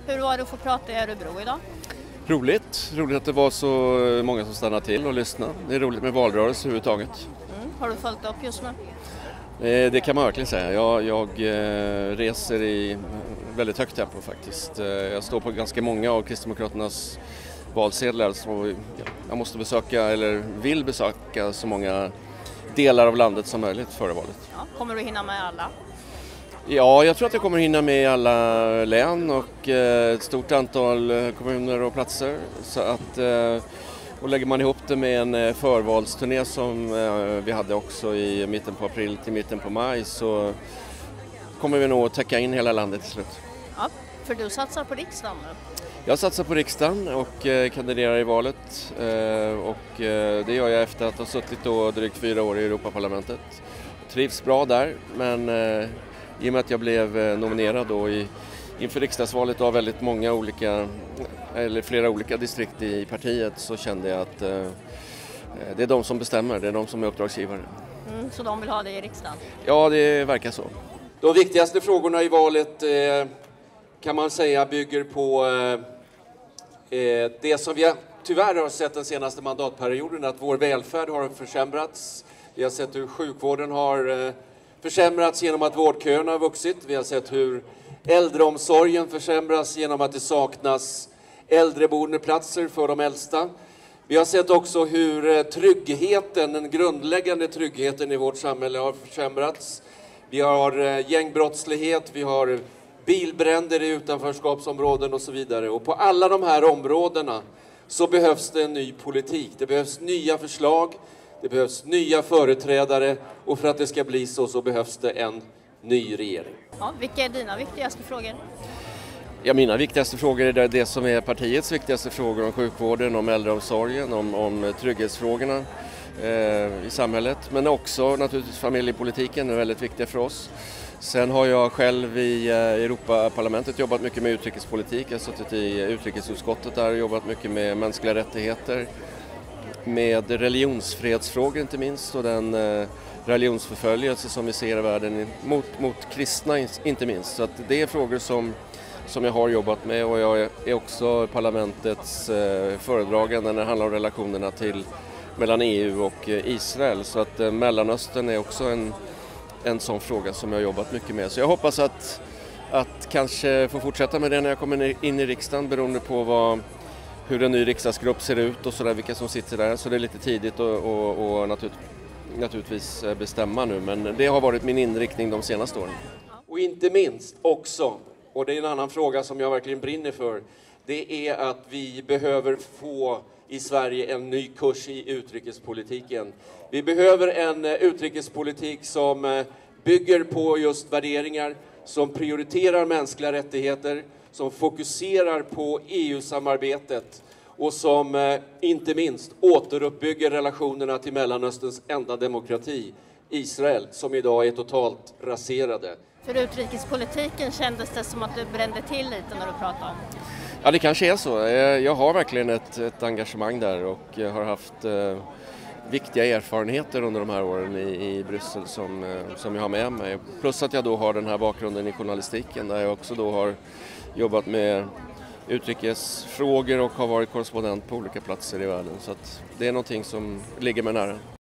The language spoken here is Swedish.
Hur var det att få prata i Örebro idag? Roligt att det var så många som stannade till och lyssnade. Det är roligt med valrörelse överhuvudtaget. Har du följt upp just nu? Det kan man verkligen säga. Jag reser i väldigt högt tempo faktiskt. Jag står på ganska många av Kristdemokraternas valsedlar, så jag måste besöka eller vill besöka så många delar av landet som möjligt före valet. Ja, kommer du hinna med alla? Ja, jag tror att jag kommer hinna med i alla län och ett stort antal kommuner och platser. Så att, och lägger man ihop det med en förvalsturné som vi hade också i mitten på april till mitten på maj, så kommer vi nog täcka in hela landet till slut. Ja, för du satsar på riksdagen nu? Jag satsar på riksdagen och kandiderar i valet, och det gör jag efter att ha suttit då drygt 4 år i Europaparlamentet. Trivs bra där, men i och med att jag blev nominerad då inför riksdagsvalet av väldigt många olika, eller flera olika distrikt i partiet, så kände jag att det är de som bestämmer, det är de som är uppdragsgivare. Så de vill ha dig i riksdagen? Ja, det verkar så. De viktigaste frågorna i valet kan man säga bygger på det som vi tyvärr har sett den senaste mandatperioden, att vår välfärd har försämrats. Vi har sett hur sjukvården har försämrats genom att vårdköerna har vuxit. Vi har sett hur äldreomsorgen försämras genom att det saknas äldreboendeplatser för de äldsta. Vi har sett också hur tryggheten, den grundläggande tryggheten i vårt samhälle har försämrats. Vi har gängbrottslighet, vi har bilbränder i utanförskapsområden och så vidare. Och på alla de här områdena så behövs det en ny politik. Det behövs nya förslag, det behövs nya företrädare, och för att det ska bli så behövs det en ny regering. Ja, vilka är dina viktigaste frågor? Ja, mina viktigaste frågor är det som är partiets viktigaste frågor, om sjukvården, om äldreomsorgen, om trygghetsfrågorna i samhället. Men också naturligtvis familjepolitiken är väldigt viktig för oss. Sen har jag själv i Europaparlamentet jobbat mycket med utrikespolitik. Jag har suttit i utrikesutskottet där och jobbat mycket med mänskliga rättigheter, med religionsfredsfrågor inte minst, och den religionsförföljelse som vi ser i världen mot kristna inte minst. Så att det är frågor som jag har jobbat med, och jag är också parlamentets föredragande när det handlar om relationerna mellan EU och Israel. Så att Mellanöstern är också en sån fråga som jag har jobbat mycket med. Så jag hoppas att kanske få fortsätta med det när jag kommer in i riksdagen, beroende på hur en ny riksdagsgrupp ser ut och sådär, vilka som sitter där. Så det är lite tidigt och naturligtvis bestämma nu, men det har varit min inriktning de senaste åren. Och inte minst också, och det är en annan fråga som jag verkligen brinner för, det är att vi behöver få i Sverige en ny kurs i utrikespolitiken. Vi behöver en utrikespolitik som bygger på just värderingar, som prioriterar mänskliga rättigheter, som fokuserar på EU-samarbetet och som inte minst återuppbygger relationerna till Mellanösterns enda demokrati, Israel, som idag är totalt raserade. För utrikespolitiken kändes det som att du brände till lite när du pratade om. Ja, det kanske är så. Jag har verkligen ett engagemang där och jag har haft viktiga erfarenheter under de här åren i Bryssel som jag har med mig. Plus att jag då har den här bakgrunden i journalistiken, där jag också då har jobbat med utrikesfrågor och har varit korrespondent på olika platser i världen. Så att det är någonting som ligger mig nära.